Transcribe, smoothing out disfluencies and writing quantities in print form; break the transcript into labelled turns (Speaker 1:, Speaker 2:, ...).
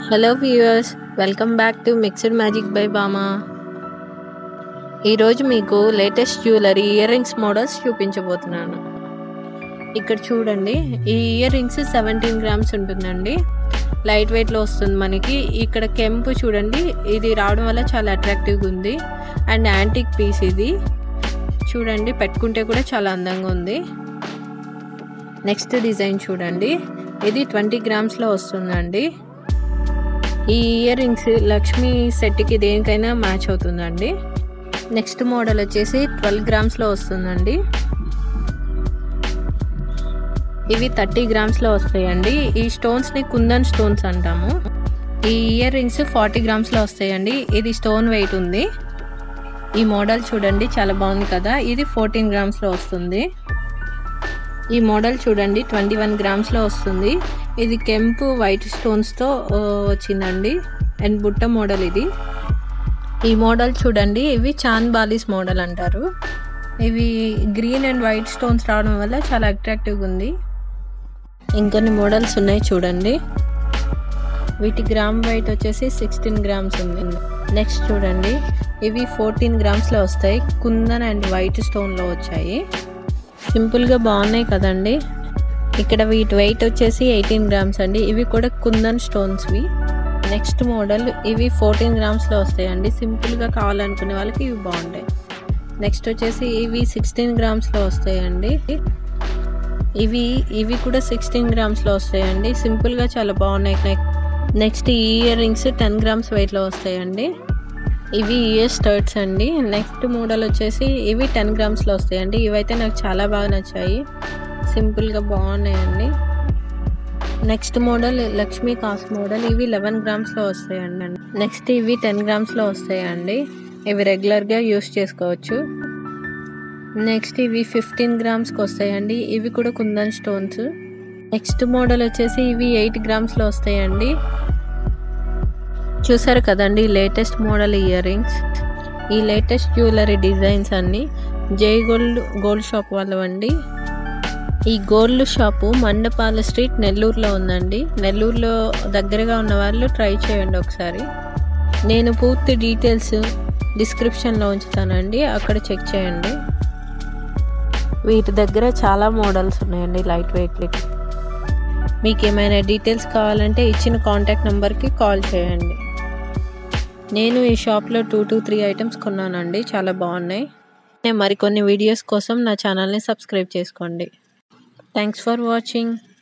Speaker 1: Hello viewers, welcome back to mixed magic by Bama. ఈరోజు మీకు latest jewellery ear rings models చూపించబోతున్నాను. ఇక్కడ చూడండి, ఈ ఇయర్ రింగ్స్ 17 గ్రామ్స్ ఉంటుందండి. లైట్ వెయిట్లో వస్తుంది మనకి. ఇక్కడ కెంపు చూడండి, ఇది రావడం వల్ల చాలా అట్రాక్టివ్గా ఉంది. అండ్ యాంటిక్ పీస్ ఇది చూడండి, పెట్టుకుంటే కూడా చాలా అందంగా ఉంది. నెక్స్ట్ డిజైన్ చూడండి, ఇది 20 గ్రామ్స్లో వస్తుందండి. ఈ ఇయర్ రింగ్స్ లక్ష్మీ సెట్కి దేనికైనా మ్యాచ్ అవుతుందండి. నెక్స్ట్ మోడల్ వచ్చేసి 12 గ్రామ్స్లో వస్తుందండి. ఇవి 30 గ్రామ్స్లో వస్తాయండి. ఈ స్టోన్స్ని కుందన్ స్టోన్స్ అంటాము. ఈ ఇయర్ రింగ్స్ 40 గ్రామ్స్లో వస్తాయండి. ఇది స్టోన్ వెయిట్ ఉంది. ఈ మోడల్ చూడండి, చాలా బాగుంది కదా. ఇది 14 గ్రామ్స్లో వస్తుంది. ఈ మోడల్ చూడండి, 21 గ్రామ్స్లో వస్తుంది. ఇది కెంపు వైట్ స్టోన్స్తో వచ్చిందండి. అండ్ బుట్ట మోడల్ ఇది. ఈ మోడల్ చూడండి, ఇవి చాంద్ బాలీస్ మోడల్ అంటారు. ఇవి గ్రీన్ అండ్ వైట్ స్టోన్స్ రావడం వల్ల చాలా అట్రాక్టివ్గా ఉంది. ఇంకొన్ని మోడల్స్ ఉన్నాయి చూడండి. వీటి గ్రామ్ వెయిట్ వచ్చేసి 16 గ్రామ్స్ ఉంది. నెక్స్ట్ చూడండి, ఇవి 14 గ్రామ్స్లో వస్తాయి. కుందన్ అండ్ వైట్ స్టోన్లో వచ్చాయి. సింపుల్గా బాగున్నాయి కదండి. ఇక్కడ వీటి వెయిట్ వచ్చేసి 18 గ్రామ్స్ అండి. ఇవి కూడా కుందన్ స్టోన్స్వి. నెక్స్ట్ మోడల్, ఇవి 14 గ్రామ్స్లో వస్తాయండి. సింపుల్గా కావాలనుకునే వాళ్ళకి ఇవి బాగుంటాయి. నెక్స్ట్ వచ్చేసి ఇవి 16 గ్రామ్స్లో వస్తాయండి. ఇవి కూడా 16 గ్రామ్స్లో వస్తాయండి. సింపుల్గా చాలా బాగున్నాయి. నెక్స్ట్ ఈ ఇయర్ రింగ్స్ 10 గ్రామ్స్ వెయిట్లో వస్తాయండి. ఇవి ఇయర్ స్టర్ట్స్ అండి. నెక్స్ట్ మోడల్ వచ్చేసి ఇవి 10 గ్రామ్స్లో వస్తాయండి. ఇవైతే నాకు చాలా బాగా నచ్చాయి, సింపుల్గా బాగున్నాయండి. నెక్స్ట్ మోడల్ లక్ష్మీ కాస్ట్ మోడల్. ఇవి 11 గ్రామ్స్లో వస్తాయండి. నెక్స్ట్ ఇవి 10 గ్రామ్స్లో వస్తాయండి. ఇవి రెగ్యులర్గా యూస్ చేసుకోవచ్చు. నెక్స్ట్ ఇవి 15 గ్రామ్స్కి వస్తాయండి. ఇవి కూడా కుందన్ స్టోన్స్. నెక్స్ట్ మోడల్ వచ్చేసి ఇవి 8 గ్రామ్స్లో వస్తాయండి. చూసారు కదండి, లేటెస్ట్ మోడల్ ఇయర్ రింగ్స్. ఈ లేటెస్ట్ జ్యువెలరీ డిజైన్స్ అన్నీ జై గోల్డ్ షాప్ వాళ్ళవండి. ఈ గోల్డ్ షాపు మండపాల స్ట్రీట్, నెల్లూరులో ఉందండి. నెల్లూరులో దగ్గరగా ఉన్న వాళ్ళు ట్రై చేయండి ఒకసారి. నేను పూర్తి డీటెయిల్స్ డిస్క్రిప్షన్లో ఉంచుతానండి, అక్కడ చెక్ చేయండి. వీటి దగ్గర చాలా మోడల్స్ ఉన్నాయండి లైట్ వెయిట్. మీకు ఏమైనా డీటెయిల్స్ కావాలంటే ఇచ్చిన కాంటాక్ట్ నెంబర్కి కాల్ చేయండి. నేను ఈ షాప్లో 2 to 3 ఐటమ్స్ కొన్నానండి, చాలా బాగున్నాయి. మరికొన్ని వీడియోస్ కోసం నా ఛానల్ని సబ్స్క్రైబ్ చేసుకోండి. Thanks for watching.